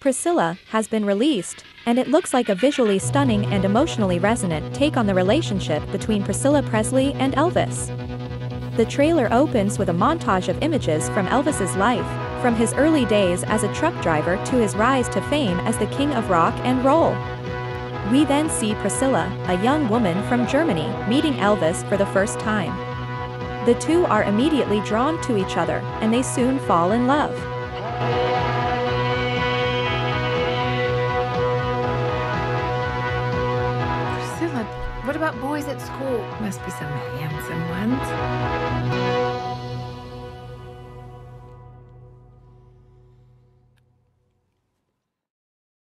Priscilla has been released, and it looks like a visually stunning and emotionally resonant take on the relationship between Priscilla Presley and Elvis. The trailer opens with a montage of images from Elvis's life, from his early days as a truck driver to his rise to fame as the king of rock and roll. We then see Priscilla, a young woman from Germany, meeting Elvis for the first time. The two are immediately drawn to each other, and they soon fall in love. Priscilla, what about boys at school? Must be some handsome ones.